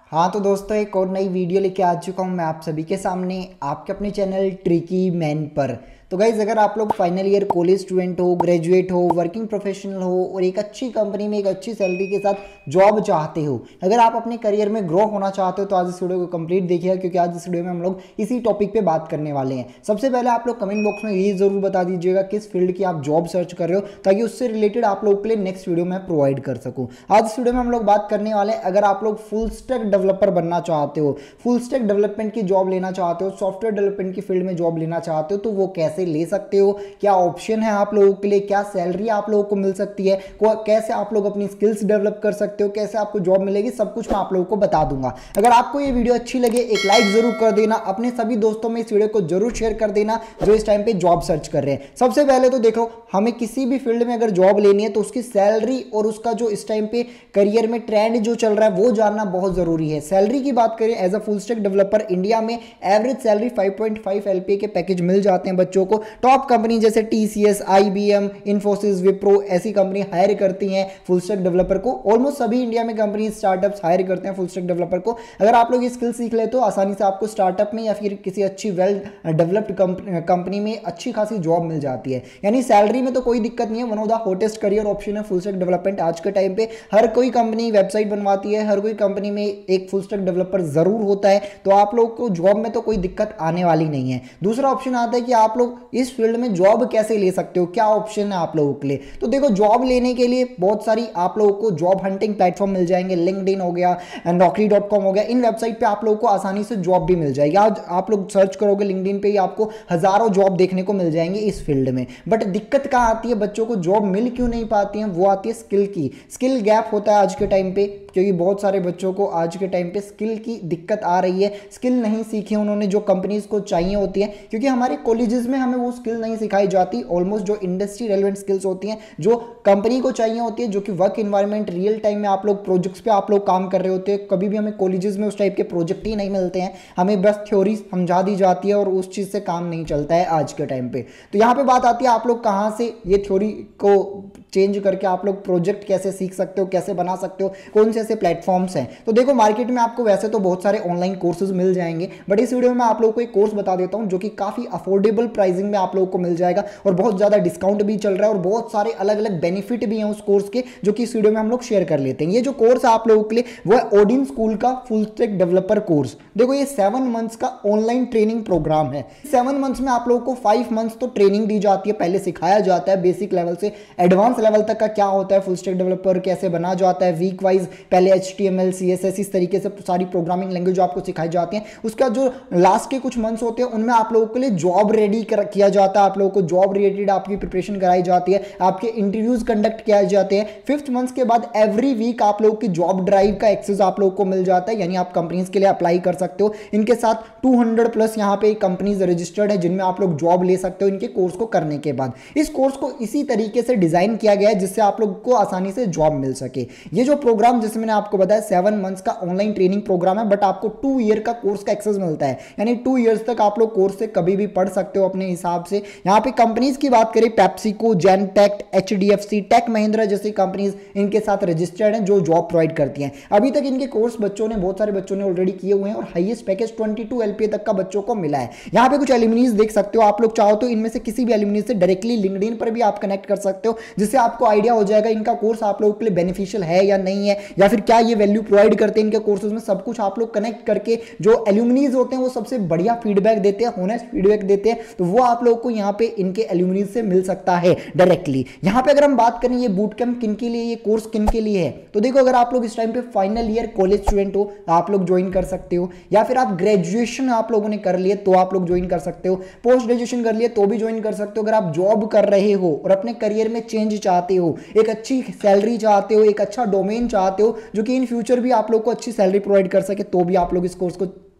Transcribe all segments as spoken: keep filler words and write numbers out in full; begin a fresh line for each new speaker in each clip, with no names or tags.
हाँ तो दोस्तों, एक और नई वीडियो लेके आ चुका हूँ मैं आप सभी के सामने आपके अपने चैनल ट्रिकी मैन पर। तो गाइज़, अगर आप लोग फाइनल ईयर कॉलेज स्टूडेंट हो, ग्रेजुएट हो, वर्किंग प्रोफेशनल हो और एक अच्छी कंपनी में एक अच्छी सैलरी के साथ जॉब चाहते हो, अगर आप अपने करियर में ग्रो होना चाहते हो तो आज इस वीडियो को कंप्लीट देखिएगा, क्योंकि आज इस वीडियो में हम लोग इसी टॉपिक पे बात करने वाले हैं। सबसे पहले आप लोग कमेंट बॉक्स में ये जरूर बता दीजिएगा किस फील्ड की आप जॉब सर्च कर रहे हो, ताकि उससे रिलेटेड आप लोग के लिए नेक्स्ट वीडियो में प्रोवाइड कर सकूँ। आज इस वीडियो में हम लोग बात करने वाले हैं, अगर आप लोग फुल स्टैक डेवलपर बनना चाहते हो, फुल स्टैक डेवलपमेंट की जॉब लेना चाहते हो, सॉफ्टवेयर डेवलपमेंट की फील्ड में जॉब लेना चाहते हो, तो वो कैसे ले सकते हो, क्या ऑप्शन है आप लोगों के लिए, क्या सैलरी आप लोगों को मिल सकती है, कैसे आप लोग अपनी स्किल्स डेवलप कर सकते हो, कैसे आपको जॉब मिलेगी, सब कुछ मैं आप लोगों को बता दूंगा। अगर आपको ये वीडियो अच्छी लगे एक लाइक जरूर कर देना, अपने सभी दोस्तों में इस वीडियो को जरूर शेयर कर देना जो इस टाइम पे जॉब सर्च कर रहे हैं। सबसे पहले तो देखो, हमें किसी भी फील्ड में अगर जॉब लेनी है तो उसकी सैलरी और उसका जो इस टाइम पे करियर में ट्रेंड जो चल रहा है वो जानना बहुत जरूरी है। सैलरी की बात करें, as a full stack developer India में average salary five point five LPA के पैकेज मिल जाते हैं बच्चों को। टॉप कंपनी जैसे टीसीएस, आईबीएम, इन्फोसिस, विप्रो ऐसी कंपनी हायर करती हैं फुल स्टैक डेवलपर को। ऑलमोस्ट सभी इंडिया में कंपनी स्टार्टअप्स हायर करते हैं फुल स्टैक डेवलपर को। अगर आप लोग ये स्किल सीख ले तो आसानी से आपको स्टार्टअप में या फिर किसी अच्छी वेल डेवलप्ड कंपनी में अच्छी खासी जॉब मिल जाती है। यानी सैलरी में तो कोई दिक्कत नहीं है। One of the hottest career option है फुल स्टैक डेवलपमेंट। आज के टाइम पे हर कोई कंपनी वेबसाइट बनवाती है, हर कोई कंपनी में एक फुल स्टैक डेवलपर जरूर होता है, तो आप लोग को जॉब में तो कोई दिक्कत आने वाली नहीं है। दूसरा ऑप्शन आता है कि आप लोग इस फील्ड में जॉब कैसे ले सकते हो, क्या ऑप्शन है आप लोगों के लिए। तो देखो, जॉब लेने के लिए बहुत सारी आप लोगों को जॉब हंटिंग प्लेटफॉर्म मिल जाएंगे। लिंक्डइन हो गया, नौकरी डॉट कॉम हो गया, इन वेबसाइट पे आप लोगों को आसानी से जॉब भी मिल जाएगी। आज आप लोग सर्च करोगे लिंक्डइन पे ही आपको हजारों जॉब देखने को मिल जाएंगे इस फील्ड में। बट दिक्कत कहाँ आती है, बच्चों को जॉब मिल क्यों नहीं पाती है, वो आती है स्किल की। स्किल गैप होता है आज के टाइम पे, क्योंकि बहुत सारे बच्चों को आज के टाइम पे स्किल की दिक्कत आ रही है। स्किल नहीं सीखी उन्होंने जो कंपनीज को चाहिए होती है, क्योंकि हमारे कॉलेजेस में हमें वो स्किल नहीं सिखाई जाती। ऑलमोस्ट जो इंडस्ट्री रेलेवेंट स्किल्स होती हैं जो कंपनी को चाहिए होती है, जो कि वर्क इन्वायरमेंट रियल टाइम में आप लोग प्रोजेक्ट्स पे आप लोग काम कर रहे होते हैं, कभी भी हमें कॉलेजेस में उस टाइप के प्रोजेक्ट ही नहीं मिलते हैं। हमें बस थ्योरी समझा दी जाती है और उस चीज़ से काम नहीं चलता है आज के टाइम पे। तो यहाँ पे बात आती है आप लोग कहाँ से ये थ्योरी को चेंज करके आप लोग प्रोजेक्ट कैसे सीख सकते हो, कैसे बना सकते हो, कौन से ऐसे प्लेटफॉर्म्स हैं। तो देखो, मार्केट में आपको वैसे तो बहुत सारे ऑनलाइन कोर्सेज मिल जाएंगे, बट इस वीडियो में मैं आप लोगों को एक कोर्स बता देता हूं जो कि काफी अफोर्डेबल प्राइसिंग में आप लोगों को मिल जाएगा और बहुत ज्यादा डिस्काउंट भी चल रहा है और बहुत सारे अलग अलग बेनिफिट भी हैं उस कोर्स के, जो कि इस वीडियो में हम लोग शेयर कर लेते हैं। ये जो कोर्स है आप लोगों के लिए वो है ओडिन स्कूल का फुल स्टैक डेवलपर कोर्स। देखो, ये सेवन मंथ्स का ऑनलाइन ट्रेनिंग प्रोग्राम है। सेवन मंथ्स में आप लोगों को फाइव मंथ्स तो ट्रेनिंग दी जाती है, पहले सिखाया जाता है बेसिक लेवल से एडवांस लेवल तक का क्या होता है फुल स्टैक डेवलपर, कैसे बना जाता है वीक वाइज, पहले एचटीएमएल, सीएसएस, इस तरीके से सारी प्रोग्रामिंग लैंग्वेज आपको सिखाई जाती है। उसका जो लास्ट के कुछ मंथ्स होते हैं उनमें आप लोगों के लिए जॉब रेडी किया जाता है, आप लोगों को जॉब रिलेटेड आपकी प्रिपरेशन कराई जाती है, आपके इंटरव्यूज कंडक्ट किए जाते हैं। फिफ्थ मंथ के बाद एवरी वीक आप लोगों की जॉब ड्राइव का एक्सेस आप लोगों को मिल जाता है, यानी आप कंपनीज के लिए अप्लाई कर सकते हो। इनके साथ टू हंड्रेड प्लस यहाँ पे कंपनीज रजिस्टर्ड है जिनमें आप लोग जॉब ले सकते हो इनके कोर्स को करने के बाद। इस कोर्स को इसी तरीके से डिजाइन किया गया है जिससे आप लोग को आसानी से जॉब मिल सके। ये जो प्रोग्राम जैसे मैंने आपको बताया सेवन मंथ्स का ऑनलाइन ट्रेनिंग प्रोग्राम है, बट आपको टू ईयर का कोर्स का एक्सेस मिलता है, यानी टू ईयर्स तक आप लोग कोर्स से कभी भी पढ़ सकते हो अपने हिसाब से। यहाँ पे कंपनीज की बात करें, पेप्सिको, जेनटेक, एचडीएफसी, टेक महिंद्रा जैसी कंपनीज इनके साथ रजिस्टर्ड हैं जो जॉब प्रोवाइड करती हैं। अभी तक इनके कोर्स बच्चों ने बहुत सारे बच्चों ने ऑलरेडी किए हुए हैं और highest package twenty two LPA तक का बच्चों को मिला है। यहाँ पे कुछ एल्यूमिनीज देख सकते हो, आप लोग चाहो तो इनमें से किसी भी एल्यूमिनी से डायरेक्टली लिंक्डइन पर भी आप कनेक्ट कर सकते हो, जिससे आपको आइडिया हो जाएगा इनका कोर्स आप लोगों के लिए बेनिफिशियल है या नहीं है, या फिर क्या ये वैल्यू प्रोवाइड करते हैं इनके कोर्सेज में। सब कुछ आप लोग कनेक्ट करके, जो एल्यूमिनीज होते हैं वो सबसे बढ़िया फीडबैक देते हैं, होनेस्ट फीडबैक देते हैं, तो वो आप लोगों को यहाँ पे इनके एल्यूमिनीज से मिल सकता है डायरेक्टली। यहाँ पे अगर हम बात करें ये बूट कैंप किन के लिए, ये कोर्स किन के लिए है, तो देखो, अगर आप लोग इस टाइम पे फाइनल ईयर कॉलेज स्टूडेंट हो आप लोग ज्वाइन कर सकते हो, या फिर आप ग्रेजुएशन आप लोगों ने कर लिए तो आप लोग ज्वाइन कर सकते हो, पोस्ट ग्रेजुएशन कर लिए तो भी ज्वाइन कर सकते हो। अगर आप जॉब कर रहे हो और अपने करियर में चेंज चाहते हो, एक अच्छी सैलरी चाहते हो, एक अच्छा डोमेन चाहते हो जो कि इन फ्यूचर भी आप लोग को अच्छी सैलरी प्रोवाइड कर सके, तो भी आप लोग इस कोर्स को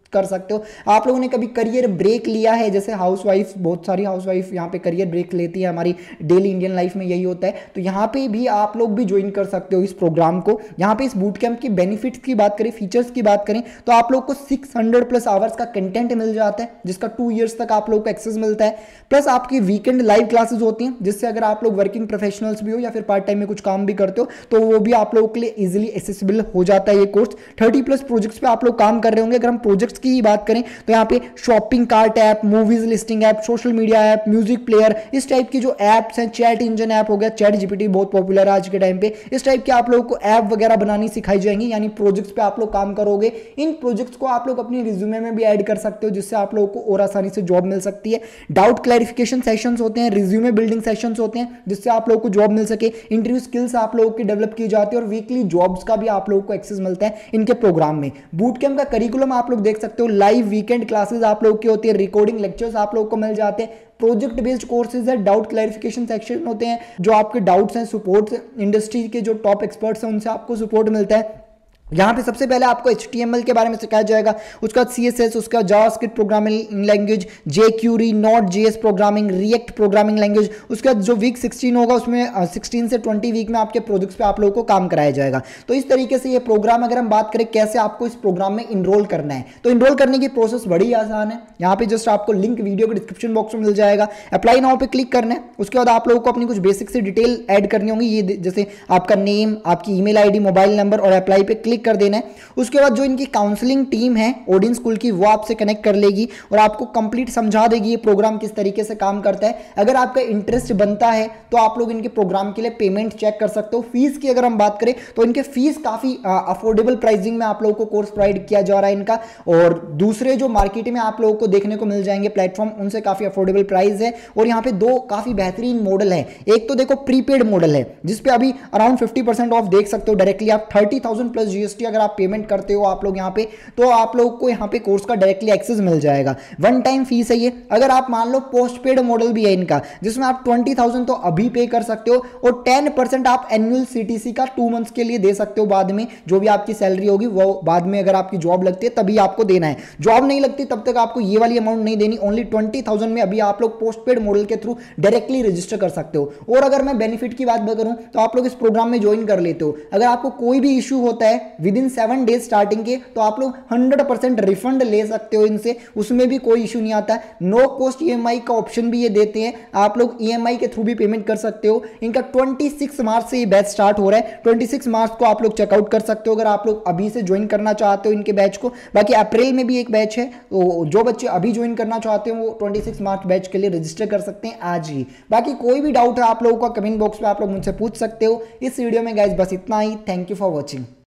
कर सकते हो। आप लोगों ने कभी करियर ब्रेक लिया है, जैसे हाउसवाइफ, बहुत सारी हाउसवाइफ यहाँ पे करियर ब्रेक लेती है, हमारी डेली इंडियन लाइफ में यही होता है, तो यहाँ पे भी आप लोग भी ज्वाइन कर सकते हो इस प्रोग्राम को। यहाँ पे इस बूट कैंप की बेनिफिट्स की बात करें, फीचर्स की बात करें, तो आप लोग को सिक्स हंड्रेड प्लस आवर्स का कंटेंट मिल जाता है, जिसका टू ईयर्स तक आप लोग को एक्सेस मिलता है। प्लस आपकी वीकेंड लाइव क्लासेस होती हैं, जिससे अगर आप लोग वर्किंग प्रोफेशनल्स भी हो या फिर पार्ट टाइम में कुछ काम भी करते हो तो वो भी आप लोगों के लिए इजीली एक्सेसिबल हो जाता है ये कोर्स। थर्टी प्लस प्रोजेक्ट्स पे आप लोग काम कर रहे होंगे। अगर हम प्रोजेक्ट्स की ही बात करें तो यहाँ पे shopping cart app, movies listing app, social media app, music player, इस टाइप की जो ऐप्स हैं, चैट इंजन ऐप हो गया, चैट जीपीटी बहुत पॉपुलर है आज के टाइम पे, इस टाइप के आप लोगों को ऐप वगैरह बनानी सिखाई जाएंगी, यानी प्रोजेक्ट्स पे आप लोग काम करोगे। इन प्रोजेक्ट्स को आप लोग अपनी रिज्यूमे में भी ऐड कर सकते हो, जिससे आप लोगों को और आसानी से जॉब मिल सकती है। डाउट क्लैरिफिकेशन सेशंस होते हैं, रिज्यूमे बिल्डिंग सेशंस होते हैं, जिससे आप लोगों को जॉब मिल सके। इंटरव्यू स्किल्स आप लोगों की डेवलप की जाती है और वीकली जॉब्स का भी आप लोगों को एक्सेस मिलता है इनके प्रोग्राम में। बूट कैंप का करिकुलम आप लोग देख सकते हो, लाइव वीकेंड क्लासेस आप लोग की होती है, रिकॉर्डिंग लेक्चर्स आप लोग को मिल जाते हैं, प्रोजेक्ट बेस्ड कोर्सेज है, डाउट क्लैरिफिकेशन सेक्शन होते हैं, जो आपके डाउट्स हैं, सपोर्ट इंडस्ट्री के जो टॉप एक्सपर्ट्स हैं उनसे आपको सपोर्ट मिलता है। यहाँ पे सबसे पहले आपको एच टी एम एल के बारे में सिखाया जाएगा, उसका सी एस एस, उसका JavaScript programming language, jQuery, node JS programming, React programming language. उसका जो वीक सिक्सटीन होगा उसमें सिक्सटीन से ट्वेंटी वीक में आपके प्रोजेक्ट्स पे आप लोगों को काम कराया जाएगा। तो इस तरीके से ये प्रोग्राम, अगर हम बात करें कैसे आपको इस प्रोग्राम में इनरोल करना है, तो इनरोल करने की प्रोसेस बड़ी आसान है। यहाँ पे जस्ट आपको लिंक वीडियो के डिस्क्रिप्शन बॉक्स में मिल जाएगा, अप्लाई नाउ पे क्लिक करना है। उसके बाद आप लोगों को अपनी कुछ बेसिक से डिटेल ऐड करनी होंगी, ये जैसे आपका नेम, आपकी ईमेल आईडी, मोबाइल नंबर, और अप्लाई पे क्लिक कर देना है। उसके बाद जो इनकी काउंसलिंग टीम है ओडिन स्कूल की, वो आपसे कनेक्ट कर लेगी और आपको कंप्लीट समझा देगी ये प्रोग्राम किस तरीके से काम करता है। अगर आपका इंटरेस्ट बनता है तो आप लोग इनके प्रोग्राम के लिए पेमेंट चेक कर सकते हो। फीस की अगर हम बात करें तो इनके फीस काफी अफोर्डेबल प्राइसिंग में आप लोगों को कोर्स प्रोवाइड किया जा रहा है इनका, और दूसरे जो मार्केट में आप लोगों को देखने को मिल जाएंगे प्लेटफॉर्म, उनसे काफी अफोर्डेबल प्राइस है। और यहाँ पे दो काफी बेहतरीन मॉडल है, एक तो देखो प्रीपेड मॉडल है जिसपे अभी अराउंड फिफ्टी परसेंट ऑफ देख सकते हो डायरेक्टली आप, थर्टी थाउजेंड प्लस जीएसटी अगर आप पेमेंट करते हो आप लोग यहाँ पे, तो आप लोग को यहाँ पे कोर्स का डायरेक्टली एक्सेस मिल जाएगा। वन टाइम फीस है ये। अगर आप मान लो पोस्ट पेड मॉडल भी है इनका, जिसमें आप ट्वेंटी थाउजेंड तो अभी पे कर सकते हो और टेन परसेंट आप एनुअल सीटीसी का टू मंथ्स के लिए दे सकते हो बाद में, जो भी आपकी सैलरी होगी वो बाद में अगर आपकी जॉब लगती है तभी आपको देना है। जॉब नहीं लगती तब तक आपको ये वाली अमाउंट नहीं देनी, ओनली ट्वेंटी थाउजेंड में अभी आप लोग पोस्ट पेड मॉडल के थ्रू डायरेक्टली रजिस्टर कर सकते हो। और अगर मैं बेनिफिट की बात करूं तो आप लोग इस प्रोग्राम में ज्वाइन कर लेते हो, अगर आपको कोई भी इशू होता है within seven days starting के, तो आप लोग हंड्रेड परसेंट रिफंड ले सकते हो इनसे, उसमें भी कोई इशू नहीं आता। नो कॉस्ट ईएमआई का ऑप्शन भी ये देते हैं, आप लोग ईएमआई के थ्रू भी पेमेंट कर सकते हो। इनका छब्बीस मार्च से ये बैच स्टार्ट हो रहा है, छब्बीस मार्च को आप लोग चेकआउट कर सकते हो अगर आप लोग अभी से ज्वाइन करना चाहते हो इनके बैच को। बाकी अप्रैल में भी एक बैच है, तो जो बच्चे अभी ज्वाइन करना चाहते हो वो छब्बीस मार्च बैच के लिए रजिस्टर कर सकते हैं आज ही। बाकी कोई भी डाउट है आप लोगों का कमेंट बॉक्स में आप लोग मुझसे पूछ सकते हो। इस वीडियो में गाइस बस इतना ही। Thank you for watching.